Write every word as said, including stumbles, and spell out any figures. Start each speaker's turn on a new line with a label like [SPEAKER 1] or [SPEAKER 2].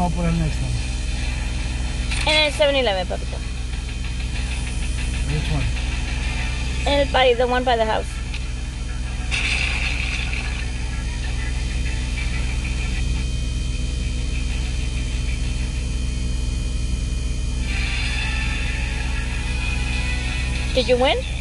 [SPEAKER 1] vamos por el next one.
[SPEAKER 2] En el seven eleven, papito.
[SPEAKER 1] Which one?
[SPEAKER 2] En el by, the one by the house. Did you win?